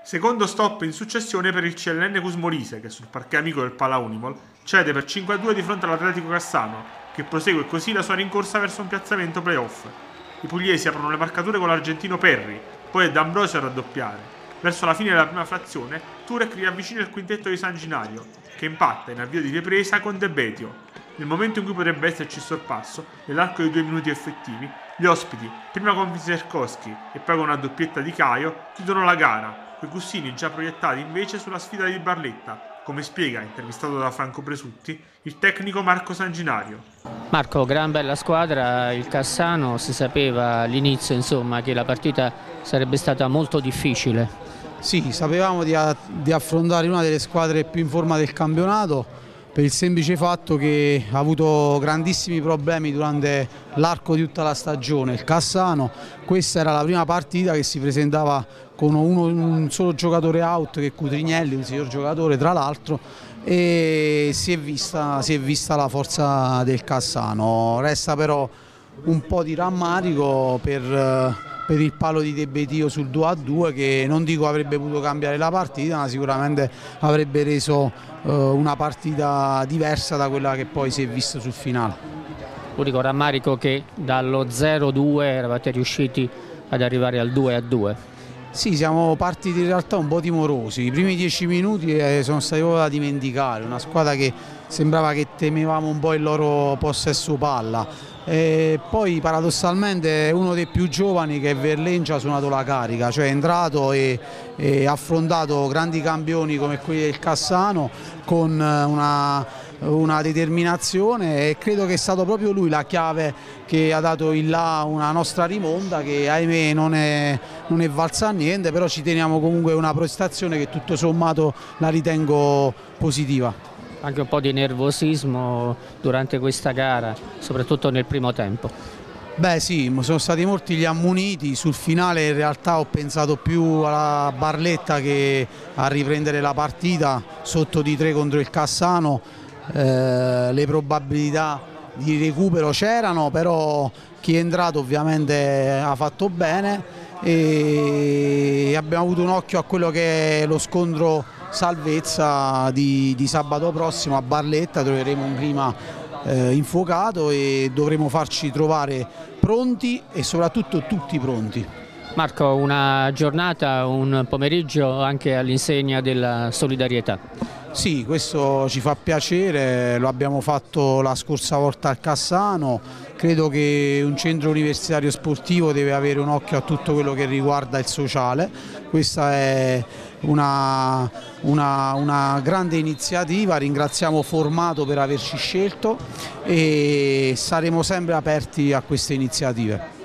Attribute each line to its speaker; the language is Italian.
Speaker 1: Secondo stop in successione per il CLN Cusmolise, che sul parquet amico del Palaunimol cede per 5-2 di fronte all'Atletico Cassano, che prosegue così la sua rincorsa verso un piazzamento playoff. I pugliesi aprono le marcature con l'argentino Perri, poi è D'Ambrosio a raddoppiare. Verso la fine della prima frazione, Turek riavvicina il quintetto di San Ginario, che impatta in avvio di ripresa con De Betio. Nel momento in cui potrebbe esserci il sorpasso, nell'arco di 2 minuti effettivi, gli ospiti, prima con Wieserkowski e poi con una doppietta di Caio, chiudono la gara, coi Cussini già proiettati invece sulla sfida di Barletta, come spiega, intervistato da Franco Presutti, il tecnico Marco Sanginario.
Speaker 2: Marco, gran bella squadra, il Cassano, si sapeva all'inizio insomma che la partita sarebbe stata molto difficile.
Speaker 3: Sì, sapevamo di affrontare una delle squadre più in forma del campionato, per il semplice fatto che ha avuto grandissimi problemi durante l'arco di tutta la stagione. Il Cassano, questa era la prima partita che si presentava con un solo giocatore out, che è Cutrignelli, un signor giocatore tra l'altro, e si è vista la forza del Cassano. Resta però un po' di rammarico per il palo di De Betio sul 2-2, che non dico avrebbe potuto cambiare la partita, ma sicuramente avrebbe reso una partita diversa da quella che poi si è vista sul finale.
Speaker 2: Unico rammarico che dallo 0-2 eravate riusciti ad arrivare al 2-2.
Speaker 3: Sì, siamo partiti in realtà un po' timorosi, i primi 10 minuti sono stati proprio da dimenticare, una squadra che sembrava che temevamo un po' il loro possesso palla. E poi paradossalmente uno dei più giovani, che è Verlenci, ha suonato la carica, cioè è entrato e ha affrontato grandi campioni come quelli del Cassano con una determinazione, e credo che è stato proprio lui la chiave che ha dato in là una nostra rimonta che ahimè non è valsa a niente, però ci teniamo comunque una prestazione che tutto sommato la ritengo positiva.
Speaker 2: Anche un po' di nervosismo durante questa gara, soprattutto nel primo tempo.
Speaker 3: Beh sì, sono stati molti gli ammoniti, sul finale in realtà ho pensato più alla Barletta che a riprendere la partita sotto di 3 contro il Cassano. Le probabilità di recupero c'erano, però chi è entrato ovviamente ha fatto bene e abbiamo avuto un occhio a quello che è lo scontro salvezza di sabato prossimo a Barletta. Troveremo un clima infuocato e dovremo farci trovare pronti e soprattutto tutti pronti.
Speaker 2: Marco, una giornata, un pomeriggio anche all'insegna della solidarietà.
Speaker 3: Sì, questo ci fa piacere, lo abbiamo fatto la scorsa volta al Cassano. Credo che un centro universitario sportivo deve avere un occhio a tutto quello che riguarda il sociale. Questa è una grande iniziativa, ringraziamo Formato per averci scelto e saremo sempre aperti a queste iniziative.